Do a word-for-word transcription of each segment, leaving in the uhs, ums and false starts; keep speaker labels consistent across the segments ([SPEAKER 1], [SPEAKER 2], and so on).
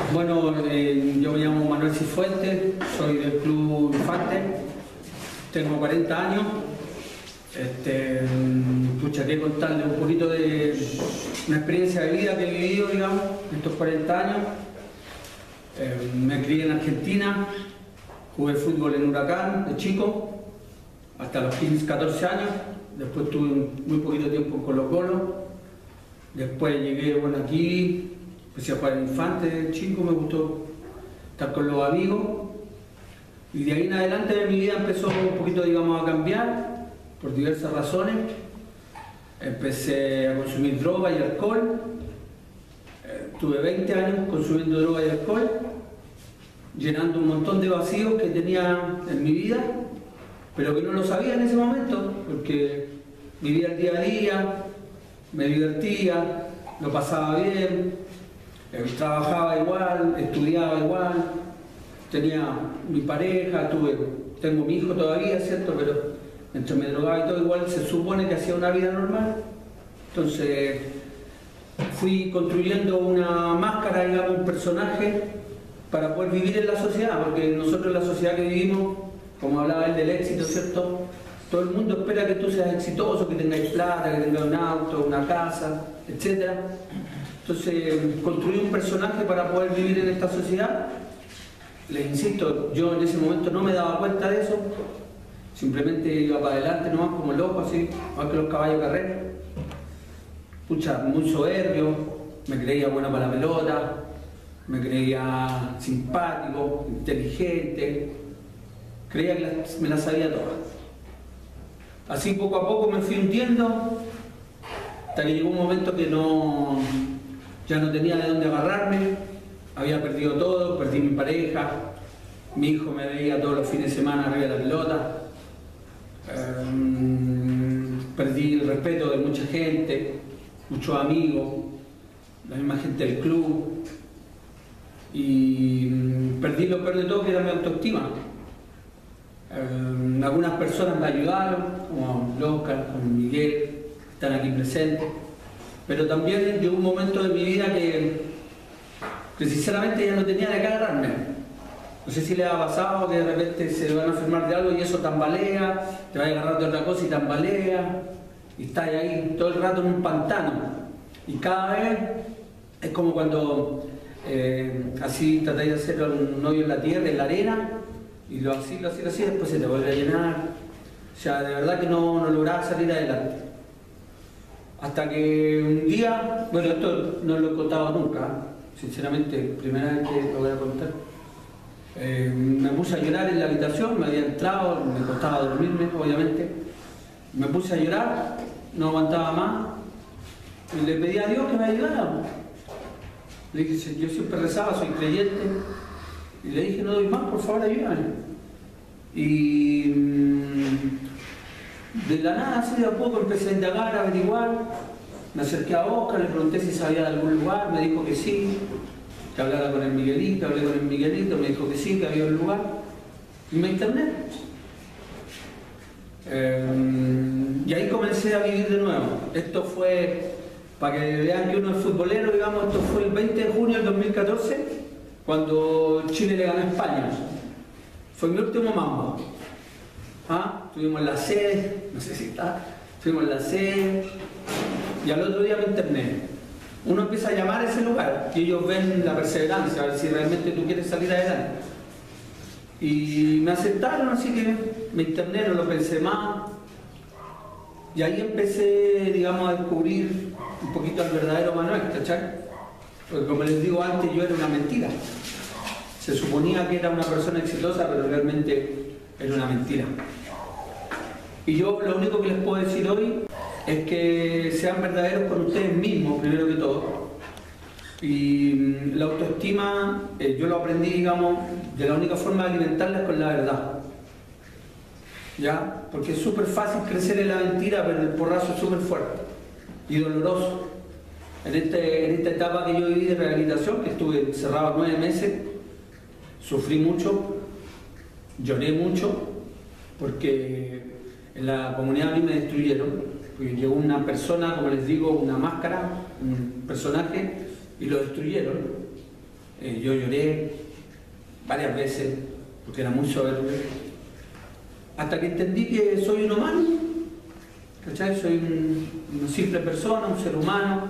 [SPEAKER 1] Bueno, eh, yo me llamo Manuel Cifuentes, soy del Club Infante, tengo cuarenta años. Este, pucha, quería contarles un poquito de una experiencia de vida que he vivido, digamos, en estos cuarenta años. Eh, me crié en Argentina, jugué fútbol en Huracán de chico, hasta los quince, catorce años. Después tuve muy poquito tiempo en Colo Colo. Después llegué, bueno, aquí, empecé a jugar en Infante de chico, me gustó estar con los amigos. Y de ahí en adelante mi vida empezó un poquito, digamos, a cambiar por diversas razones. Empecé a consumir droga y alcohol. Eh, tuve veinte años consumiendo droga y alcohol, llenando un montón de vacíos que tenía en mi vida, pero que no lo sabía en ese momento, porque vivía el día a día, me divertía, lo pasaba bien, eh, trabajaba igual, estudiaba igual, tenía mi pareja, tuve, tengo mi hijo todavía, ¿cierto? Pero mientras me drogaba y todo igual se supone que hacía una vida normal. Entonces fui construyendo una máscara, digamos, un personaje para poder vivir en la sociedad, porque nosotros en la sociedad que vivimos, como hablaba él del éxito, ¿cierto? Todo el mundo espera que tú seas exitoso, que tengas plata, que tengas un auto, una casa, etcétera. Entonces construí un personaje para poder vivir en esta sociedad. Les insisto, yo en ese momento no me daba cuenta de eso, simplemente iba para adelante nomás como loco, así, más que los caballos de carrera. Pucha, muy soberbio, me creía bueno para la pelota, me creía simpático, inteligente, creía que las, me las sabía todas. Así poco a poco me fui hundiendo, hasta que llegó un momento que no, ya no tenía de dónde agarrarme, había perdido todo, perdí mi pareja, mi hijo me veía todos los fines de semana arriba de la pelota, eh, perdí el respeto de mucha gente, muchos amigos, la misma gente del club, y perdí lo peor de todo, que era mi autoestima. Eh, algunas personas me ayudaron, como Oscar, como Miguel, que están aquí presentes, pero también llegó un momento de mi vida que, que sinceramente ya no tenía de qué agarrarme. No sé si les ha pasado que de repente se van a enfermar de algo y eso tambalea, te vas a agarrar de otra cosa y tambalea, y estás ahí todo el rato en un pantano. Y cada vez es como cuando eh, así tratáis de hacer un hoyo en la tierra, en la arena, y lo así, lo así, lo así, después se te vuelve a llenar. O sea, de verdad que no, no lograba salir adelante. Hasta que un día, bueno, esto no lo he contado nunca, sinceramente, primera vez que lo voy a contar. Eh, me puse a llorar en la habitación, me había entrado, me costaba dormirme, obviamente. Me puse a llorar, no aguantaba más, y le pedí a Dios que me ayudara. Le dije, yo siempre rezaba, soy creyente. Y le dije, no doy más, por favor, ayúdame. Y de la nada, así de a poco, empecé a indagar, a averiguar. Me acerqué a Oscar, le pregunté si sabía de algún lugar, me dijo que sí, que hablara con el Miguelito, hablé con el Miguelito, me dijo que sí, que había un lugar. Y me interné. Eh, y ahí comencé a vivir de nuevo. Esto fue, para que vean que uno es futbolero, digamos, esto fue el veinte de junio del dos mil catorce. Cuando Chile le ganó a España. Fue mi último mambo. ¿Ah? Estuvimos en la sede, no sé si está, estuvimos en la sede, y al otro día me interné. Uno empieza a llamar a ese lugar, y ellos ven la perseverancia, a ver si realmente tú quieres salir adelante. Y me aceptaron, así que me interné, no lo pensé más. Y ahí empecé, digamos, a descubrir un poquito al verdadero Manuel, ¿cachai? Porque como les digo antes, yo era una mentira. Se suponía que era una persona exitosa, pero realmente era una mentira. Y yo lo único que les puedo decir hoy es que sean verdaderos con ustedes mismos, primero que todo. Y la autoestima, eh, yo lo aprendí, digamos, de la única forma de alimentarla es con la verdad. ¿Ya? Porque es súper fácil crecer en la mentira, pero el porrazo es súper fuerte y doloroso. En, este, en esta etapa que yo viví de rehabilitación, que estuve encerrado nueve meses, sufrí mucho, lloré mucho, porque en la comunidad a mí me destruyeron, porque llegó una persona, como les digo, una máscara, un personaje, y lo destruyeron. Eh, yo lloré varias veces porque era muy soberbio. Hasta que entendí que soy un humano, ¿cachai? Soy un, una simple persona, un ser humano.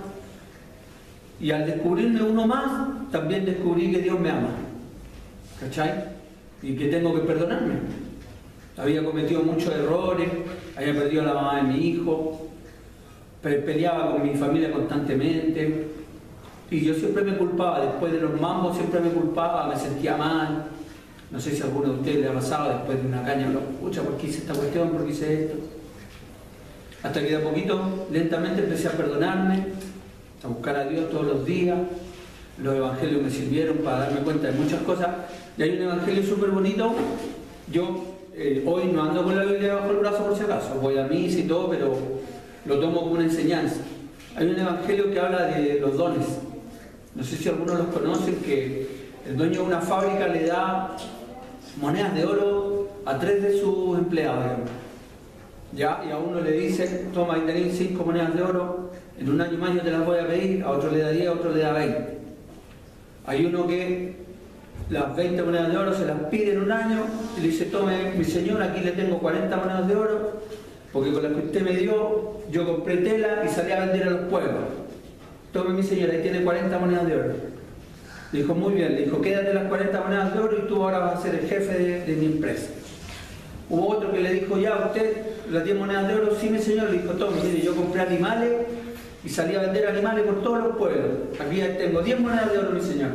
[SPEAKER 1] Y al descubrirme uno más, también descubrí que Dios me ama, ¿cachai? Y que tengo que perdonarme. Había cometido muchos errores, había perdido a la mamá de mi hijo, peleaba con mi familia constantemente, y yo siempre me culpaba. Después de los mambos siempre me culpaba, me sentía mal. No sé si a alguno de ustedes le ha pasado después de una caña, pero pucha, ¿por qué hice esta cuestión? ¿Por qué hice esto? Hasta que de a poquito, lentamente empecé a perdonarme, a buscar a Dios todos los días. Los evangelios me sirvieron para darme cuenta de muchas cosas. Y hay un evangelio súper bonito. Yo eh, hoy no ando con la Biblia bajo el brazo por si acaso, voy a misa y todo, pero lo tomo como una enseñanza. Hay un evangelio que habla de los dones. No sé si algunos los conocen, que el dueño de una fábrica le da monedas de oro a tres de sus empleados, digamos. Ya, y a uno le dice, toma, ahí tenéis cinco monedas de oro, en un año más yo te las voy a pedir, a otro le da diez, a otro le da veinte. Hay uno que las veinte monedas de oro se las pide en un año y le dice, tome, mi señor, aquí le tengo cuarenta monedas de oro, porque con las que usted me dio, yo compré tela y salí a vender a los pueblos. Tome, mi señor, ahí tiene cuarenta monedas de oro. Le dijo, muy bien, le dijo, quédate las cuarenta monedas de oro y tú ahora vas a ser el jefe de, de mi empresa. Hubo otro que le dijo, ya, usted, las diez monedas de oro, sí, mi señor. Le dijo, tome, mire, yo compré animales y salí a vender animales por todos los pueblos. Aquí tengo diez monedas de oro, mi señor.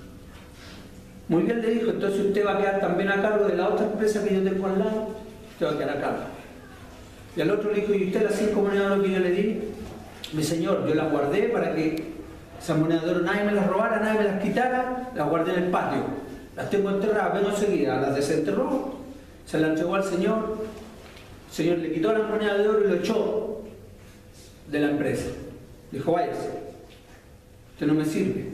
[SPEAKER 1] Muy bien, le dijo, entonces usted va a quedar también a cargo de la otra empresa que yo tengo al lado. Usted va a quedar a cargo. Y al otro le dijo, ¿y usted las cinco monedas de oro que yo le di? Mi señor, yo las guardé para que esas monedas de oro nadie me las robara, nadie me las quitara, las guardé en el patio. Las tengo enterradas, vengo enseguida, las desenterró, se las entregó al señor. El señor le quitó las monedas de oro y lo echó de la empresa. Dijo, váyase, usted no me sirve.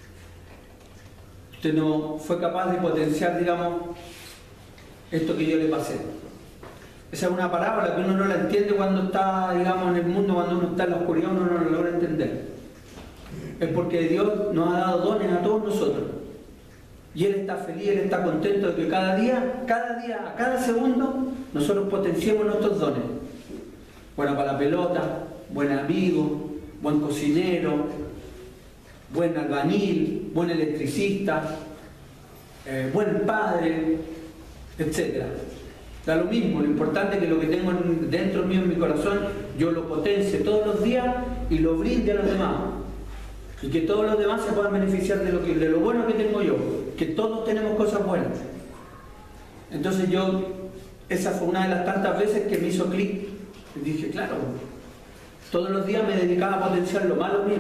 [SPEAKER 1] Usted no fue capaz de potenciar, digamos, esto que yo le pasé. Esa es una parábola que uno no la entiende cuando está, digamos, en el mundo, cuando uno está en la oscuridad, uno no la logra entender. Es porque Dios nos ha dado dones a todos nosotros. Y Él está feliz, Él está contento de que cada día, cada día, cada segundo, nosotros potenciemos nuestros dones. Bueno para la pelota, buen amigo, buen cocinero, buen albañil, buen electricista, eh, buen padre, etcétera. Da lo mismo, lo importante es que lo que tengo dentro mío en mi corazón, yo lo potencie todos los días y lo brinde a los demás. Y que todos los demás se puedan beneficiar de lo, que, de lo bueno que tengo yo, que todos tenemos cosas buenas. Entonces yo, esa fue una de las tantas veces que me hizo clic. Y dije, claro, todos los días me dedicaba a potenciar lo malo mío.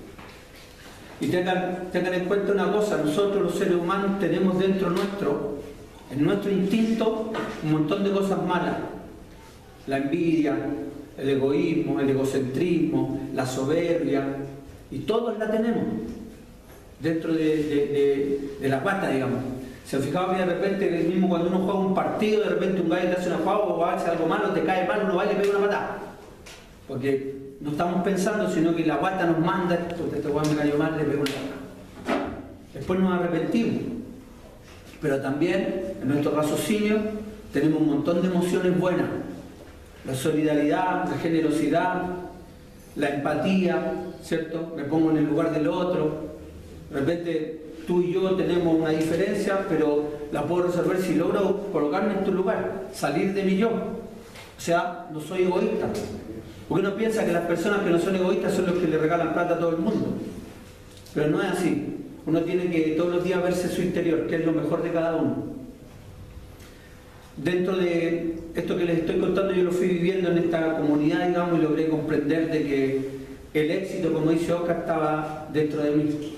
[SPEAKER 1] Y tengan, tengan en cuenta una cosa, nosotros los seres humanos tenemos dentro nuestro, en nuestro instinto, un montón de cosas malas. La envidia, el egoísmo, el egocentrismo, la soberbia, y todos la tenemos dentro de, de, de, de la pata, digamos. Se han fijado que de repente, mismo cuando uno juega un partido, de repente un gallo te hace una jugada o hace algo malo, te cae mal, uno va y le pega una patada. Porque no estamos pensando, sino que la guata nos manda, porque este guay me cayó mal, le pego una patada. Después nos arrepentimos. Pero también en nuestro raciocinio tenemos un montón de emociones buenas. La solidaridad, la generosidad, la empatía, ¿cierto? Me pongo en el lugar del otro. De repente tú y yo tenemos una diferencia, pero la puedo resolver si logro colocarme en tu lugar, salir de mi yo. O sea, no soy egoísta. Porque uno piensa que las personas que no son egoístas son los que le regalan plata a todo el mundo. Pero no es así. Uno tiene que todos los días verse su interior, que es lo mejor de cada uno. Dentro de esto que les estoy contando, yo lo fui viviendo en esta comunidad, digamos, y logré comprender de que el éxito, como dice Oscar, estaba dentro de mí.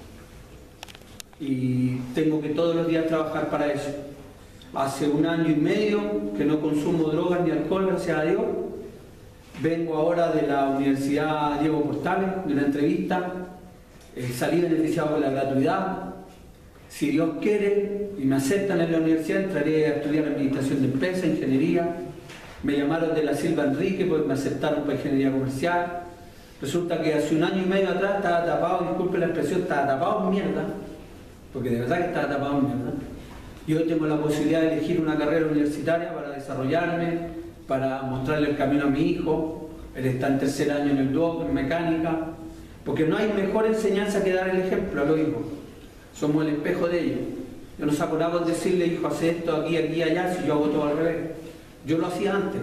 [SPEAKER 1] Y tengo que todos los días trabajar para eso. Hace un año y medio que no consumo drogas ni alcohol, gracias a Dios. Vengo ahora de la Universidad Diego Portales, de una entrevista. Eh, salí beneficiado con la gratuidad. Si Dios quiere y me aceptan en la universidad, entraré a estudiar administración de empresas, ingeniería. Me llamaron de la Silva Enrique porque me aceptaron para ingeniería comercial. Resulta que hace un año y medio atrás estaba tapado, disculpe la expresión, estaba tapado en mierda. porque de verdad que estaba tapado en mierda. Y hoy tengo la posibilidad de elegir una carrera universitaria para desarrollarme, para mostrarle el camino a mi hijo. Él está en tercer año en el Duoc, en mecánica, porque no hay mejor enseñanza que dar el ejemplo a los hijos. Somos el espejo de ellos. Yo no saco nada con decirle, hijo, hace esto aquí, aquí, allá, si yo hago todo al revés. Yo lo hacía antes.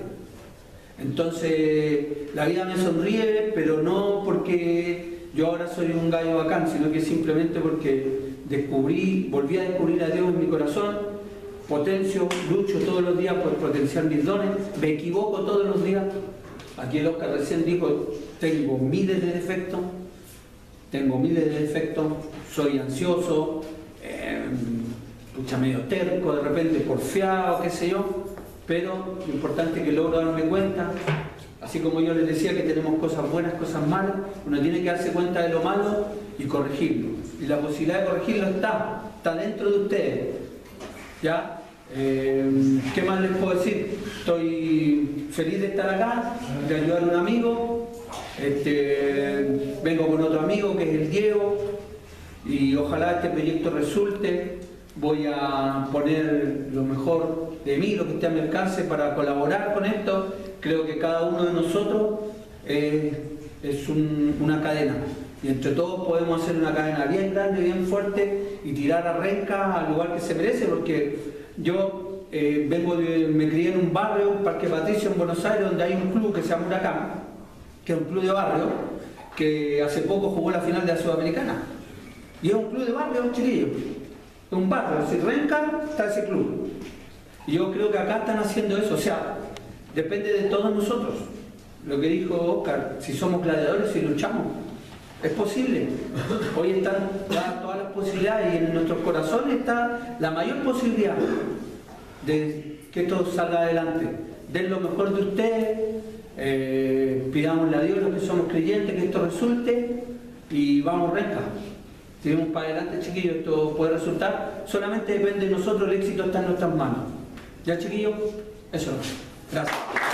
[SPEAKER 1] Entonces, la vida me sonríe, pero no porque yo ahora soy un gallo bacán, sino que simplemente porque descubrí, volví a descubrir a Dios en mi corazón, potencio, lucho todos los días por potenciar mis dones, me equivoco todos los días. Aquí el Oscar recién dijo, tengo miles de defectos, tengo miles de defectos, soy ansioso, eh, pucha, medio terco, de repente porfiado, qué sé yo, pero lo importante es que logro darme cuenta, así como yo les decía que tenemos cosas buenas, cosas malas, uno tiene que darse cuenta de lo malo y corregirlo. Y la posibilidad de corregirlo está, está dentro de ustedes. ¿Ya? Eh, ¿Qué más les puedo decir? Estoy feliz de estar acá, de ayudar a un amigo. Este, vengo con otro amigo que es el Diego y ojalá este proyecto resulte. Voy a poner lo mejor de mí, lo que esté a mi alcance para colaborar con esto. Creo que cada uno de nosotros eh, es un, una cadena y entre todos podemos hacer una cadena bien grande, bien fuerte y tirar a Renca al lugar que se merece, porque yo eh, vengo de, me crié en un barrio, Parque Patricio en Buenos Aires, donde hay un club que se llama Huracán, que es un club de barrio que hace poco jugó la final de la Sudamericana y es un club de barrio, chiquillo, es un barrio, si Renca está ese club y yo creo que acá están haciendo eso, o sea, depende de todos nosotros. Lo que dijo Oscar, si somos gladiadores y luchamos, es posible. Hoy están todas las posibilidades y en nuestros corazones está la mayor posibilidad de que esto salga adelante. Den lo mejor de ustedes, eh, pidámosle a Dios los que somos creyentes que esto resulte y vamos Renca. Tiremos para adelante, chiquillos, esto puede resultar. Solamente depende de nosotros, el éxito está en nuestras manos. ¿Ya, chiquillos? Eso. Gracias.